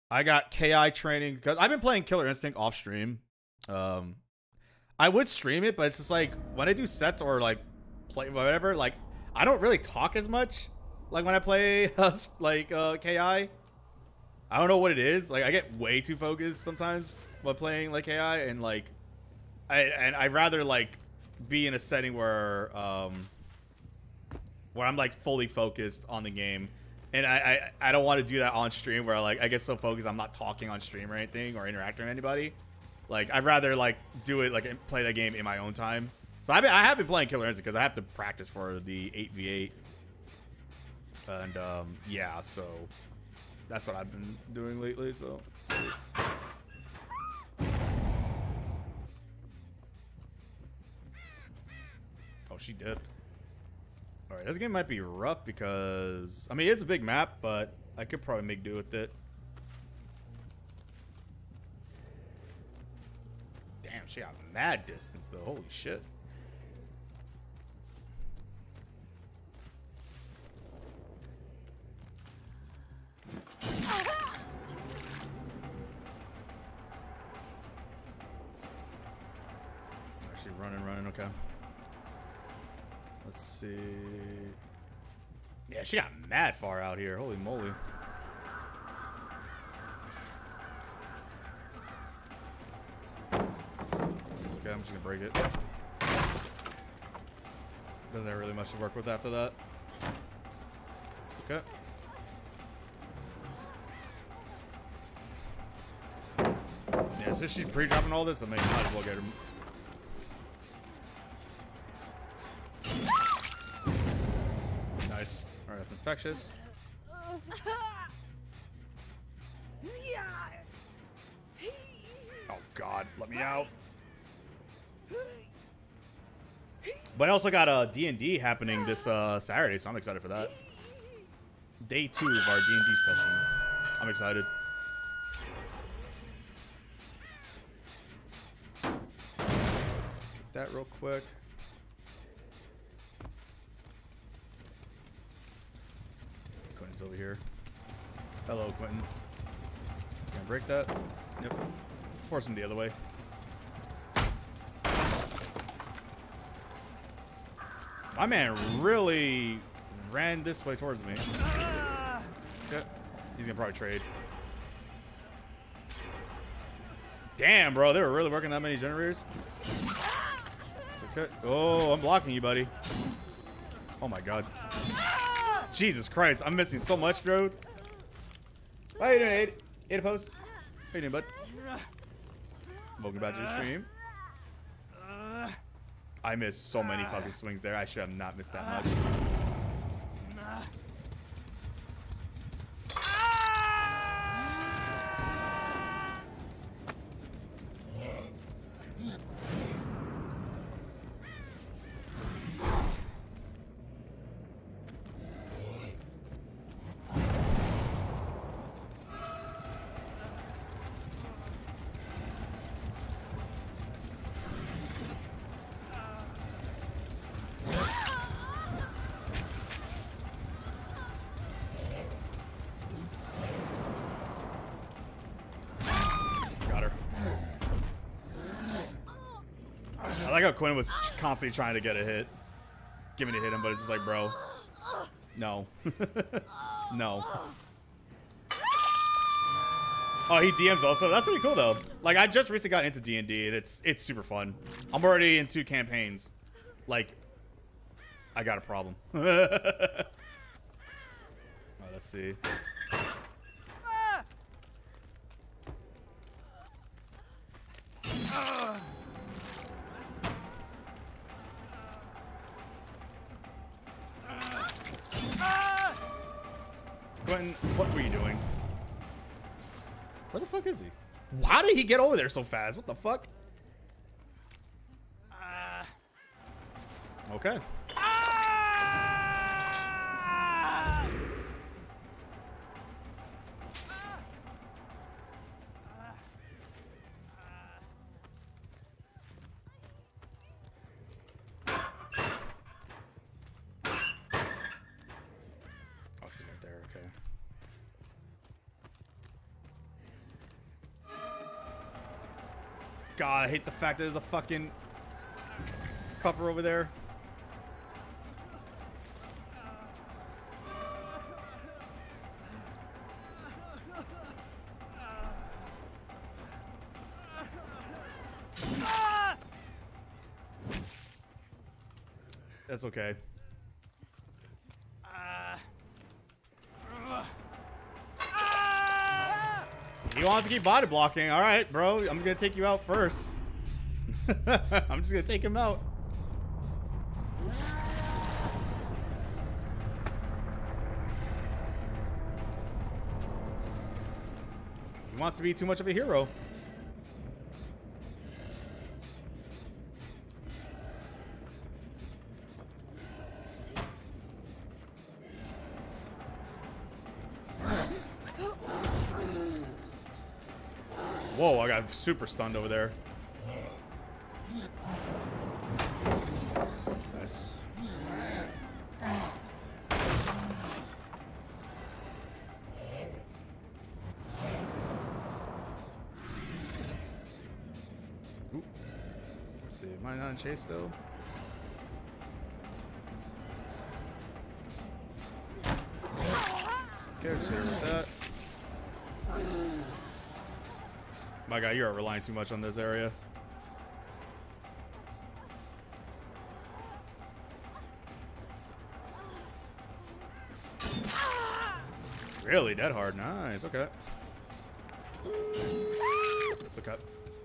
I got KI training because I've been playing Killer Instinct off stream. I would stream it, but it's just like when I do sets or like play whatever, like I don't really talk as much. Like when I play KI, I don't know what it is. Like I get way too focused sometimes while playing like KI, and like I'd rather like be in a setting where I'm like fully focused on the game. And I don't want to do that on stream where like I get so focused I'm not talking on stream or anything or interacting with anybody. Like I'd rather like do it like play that game in my own time. So I have been playing Killer Instinct because I have to practice for the 8v8. And yeah, so that's what I've been doing lately. So oh, she dipped. All right, this game might be rough because I mean it's a big map, but I could probably make do with it. Damn, she got mad distance though. Holy shit. Actually running, okay. Let's see. Yeah, she got mad far out here. Holy moly. It's okay, I'm just gonna break it. Doesn't have really much to work with after that. It's okay. Yeah, so she's pre-dropping all this, I mean, might as well get her. Nice. Alright, that's infectious. Oh god, let me out. But I also got a D&D happening this Saturday, so I'm excited for that. Day 2 of our D&D session. I'm excited. Get that real quick. Quentin's over here. Hello, Quentin. Just gonna break that. Yep. Force him the other way. My man really ran this way towards me. Okay. He's gonna probably trade. Damn, bro, they were really working that many generators. Okay. Oh, I'm blocking you, buddy. Oh my god. Jesus Christ, I'm missing so much, dude. How you doing, Aid? Aid post. How you doing, bud? Welcome back to the stream. I missed so many fucking swings there. I should have not missed that much. I like how Quinn was constantly trying to get a hit. Give me to hit him, but it's just like, bro. No. No. Oh, he DMs also? That's pretty cool, though. Like, I just recently got into D&D, and it's super fun. I'm already in 2 campaigns. Like, I got a problem. Alright, let's see. Quentin, what were you doing? Where the fuck is he? How did he get over there so fast? What the fuck? Okay. God, I hate the fact that there's a fucking cover over there. That's okay. You want to keep body blocking? All right, bro. I'm gonna take you out first. I'm just gonna take him out. He wants to be too much of a hero. Whoa, I got super stunned over there. Nice. Ooh. Let's see, am I not in chase still? Okay, just with that. My guy, you are relying too much on this area. Really? Dead hard. Nice. Okay. It's okay.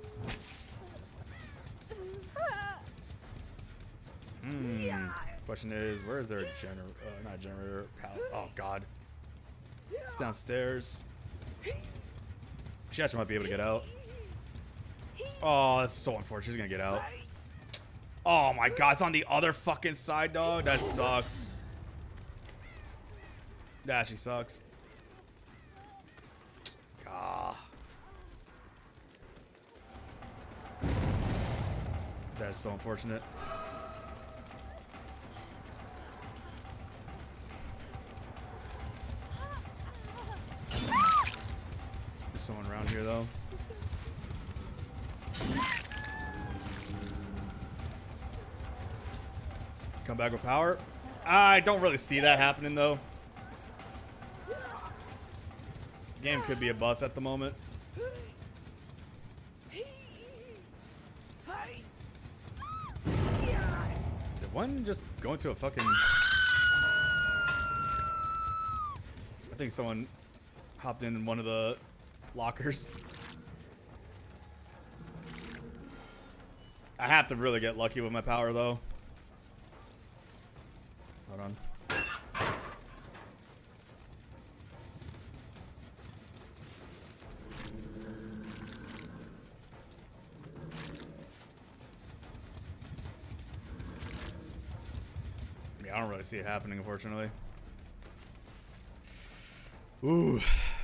Question is, where is there a generator? Not a generator. Oh, God. It's downstairs. She actually might be able to get out. Oh, that's so unfortunate. She's gonna get out. Oh my God, it's on the other fucking side, dog. That sucks. That actually sucks. Ah. That's so unfortunate. There's someone around here though. Come back with power. I don't really see that happening though. Game could be a bust at the moment. Did one just go into a fucking... I think someone hopped in one of the lockers. I have to really get lucky with my power though. Hold on. Yeah, I don't really see it happening, unfortunately. Ooh.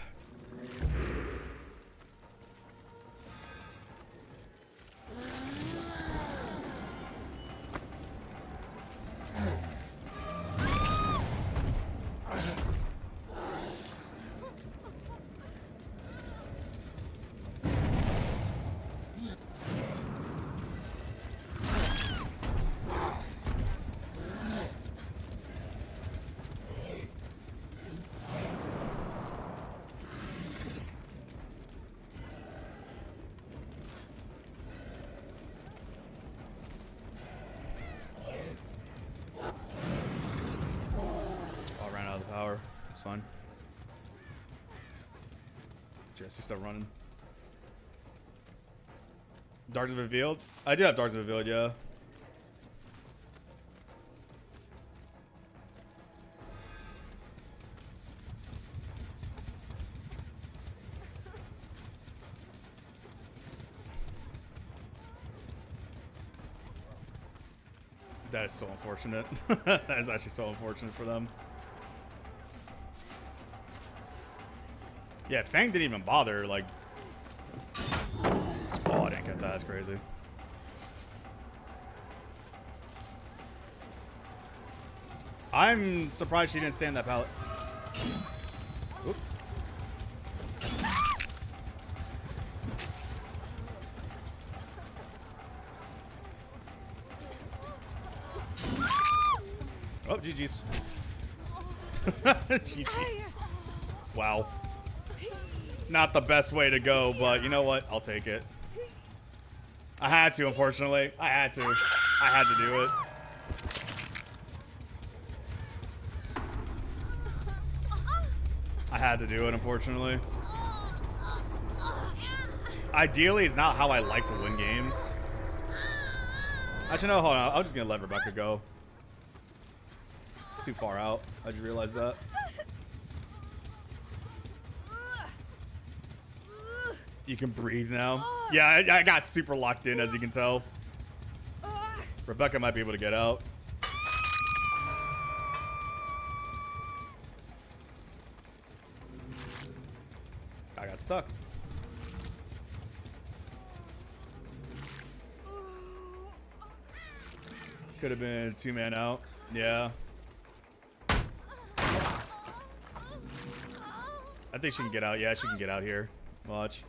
It's fine. Jesse's still running. Darks Revealed? I do have Darks Revealed, yeah. That is so unfortunate. That is actually so unfortunate for them. Yeah, Fang didn't even bother, like... Oh, I didn't get that. That's crazy. I'm surprised she didn't stay in that pallet. Oop. GG's. GG's. Wow. Not the best way to go, but you know what? I'll take it. I had to, unfortunately. I had to do it. I had to do it, unfortunately. Ideally, it's not how I like to win games. Actually, no, hold on. I'm just gonna let Rebecca go. It's too far out. I just realized that. You can breathe now. Yeah, I got super locked in, as you can tell. Rebecca might be able to get out. I got stuck. Could have been 2-man out. Yeah. I think she can get out. Yeah, she can get out here. Watch.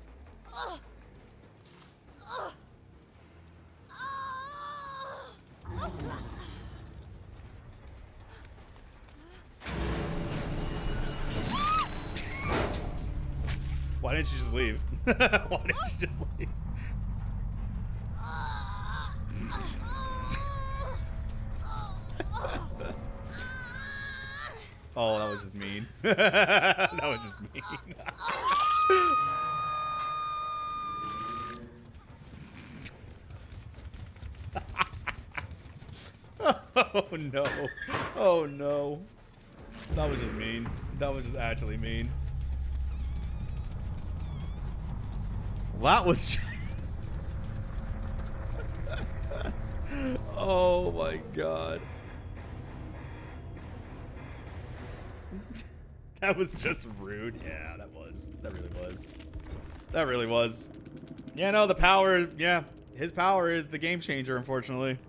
Why didn't you just leave? Why didn't you just leave? Oh, that was just mean. That was just mean. Oh no. Oh no. That was just mean. That was just actually mean. That was oh my god. That was just rude. Yeah, that was. That really was. That really was. Yeah, no, the power, yeah. His power is the game changer, unfortunately.